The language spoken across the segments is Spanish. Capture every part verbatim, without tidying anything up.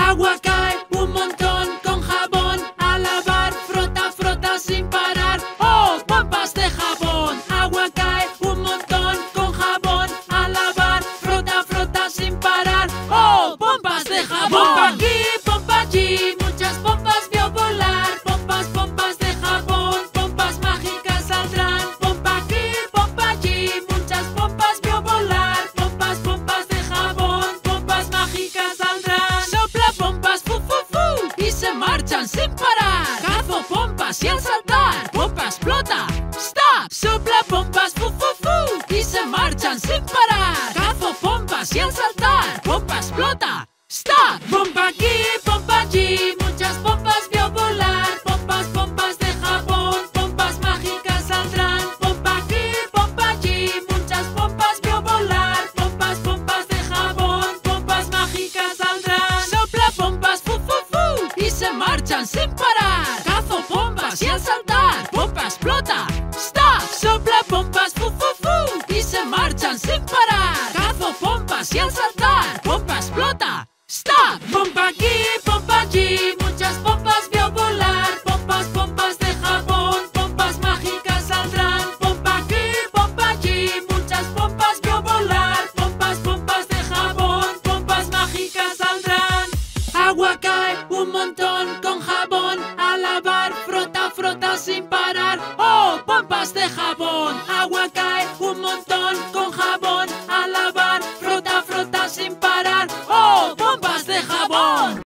Agua cae un montón con jabón. A lavar, frota, frota sin parar. ¡Oh, pompas de jabón! Agua cae un montón con jabón. A lavar, frota, frota sin parar. ¡Oh, pompas de jabón! Pompa aquí, pompa allí, muchas pompas vio volar. Pompas, pompas de jabón, pompas mágicas saldrán. Pompa aquí, pompa allí, muchas pompas vio volar. Pompas, pompas de jabón, pompas mágicas saldrán. Sopla pompas, fu, fu, fu, y se marchan sin parar. Cazo pompas y al saltar, pompa explota. ¡Stop! Sopla pompas, fu, fu, fu, y se marchan sin parar. Cazo pompas y al saltar, pompa explota. ¡Stop! Pompa aquí, pompa allí, muchas pompas vio volar. Pompas, pompas de jabón, pompas mágicas saldrán. Pompa aquí, pompa allí, muchas pompas vio volar. Pompas, pompas de jabón, pompas mágicas saldrán. Sopla pompas, fu, fu, fu, y se marchan sin parar. Cazo pompas y al saltar, pompa explota. ¡Stop! Sopla pompas, fu, fu, fu, y se marchan sin parar. Cazo pompas y al saltar, pompa explota. ¡Stop! Pompa aquí, pompa allí, muchas pompas vio volar. Pompas, pompas de jabón, pompas mágicas saldrán. Pompa aquí, pompa allí, muchas pompas vio volar. Pompas, pompas de jabón, pompas mágicas saldrán. Agua cae un montón con jabón. A lavar, frota, frota sin parar. ¡Oh, pompas de jabón! Agua cae un montón con jabón. A lavar, frota, frota sin parar. ¡Oh, pompas de jabón!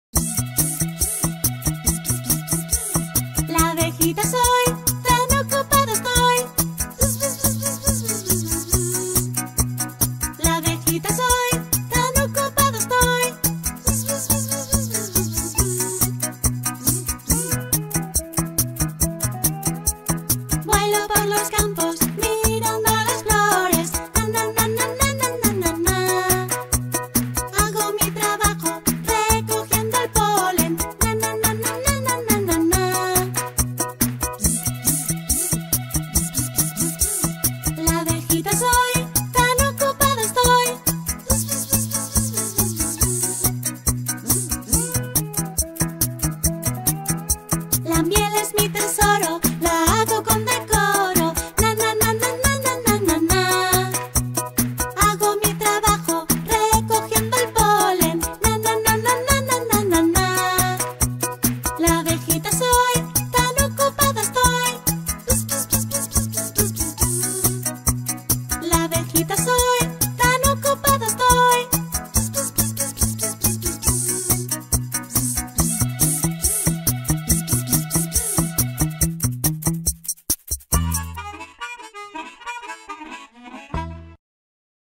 La abejita soy, tan ocupada estoy. La abejita soy, tan ocupada estoy. Vuelo por los campos, mirando las flores. Na, na, na, na, na, na, na, na. Hago mi trabajo, recogiendo el polen. Na, na, na, na, na, na, na, na. La abejita soy, tan ocupada estoy. La miel es mi tesoro, la hago con decoro. Na, na, na, na, na, na, na, na, na. Hago mi trabajo, recogiendo el polen. Na, na, na, na, na, na, na, na, na. La abejita soy, tan ocupada estoy. La abejita soy.